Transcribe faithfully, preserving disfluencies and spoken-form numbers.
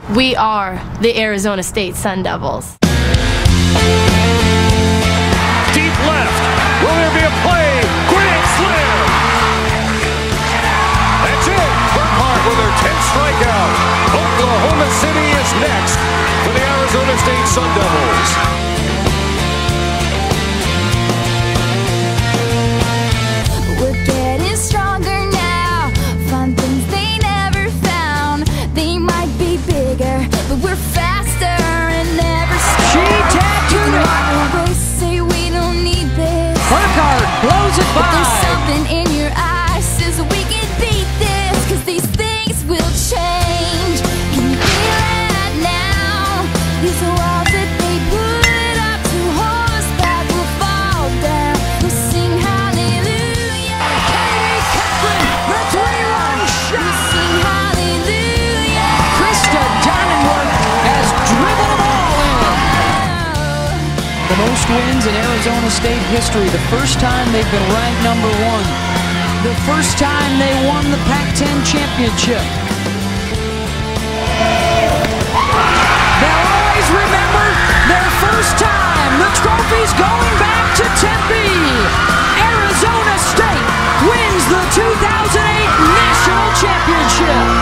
We are the Arizona State Sun Devils. Deep left. Will there be a play? Grand slam. That's it. Burkhart with her tenth strikeout. Oklahoma City is next for the Arizona State Sun Devils. Blows it by. But there's something in your eyes says we can beat this, cause these things will change. Can you feel it now? These walls that they put up to hold us back will fall down. We'll sing hallelujah. Katie Kaplan, the three-run shot. We'll sing hallelujah. Krista Diamondworth has driven them all in. The most wins in Arizona State history, the first time they've been ranked number one, the first time they won the Pac ten championship. They'll always remember their first time. The trophy's going back to Tempe. Arizona State wins the two thousand eight National Championship.